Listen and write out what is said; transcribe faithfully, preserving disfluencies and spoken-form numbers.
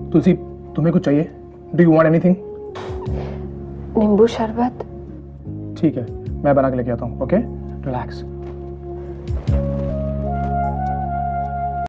तुलसी, तुम्हें कुछ चाहिए? Do you want anything? नींबू शरबत। ठीक है, मैं बना के लेके आता हूँ। Okay, relax.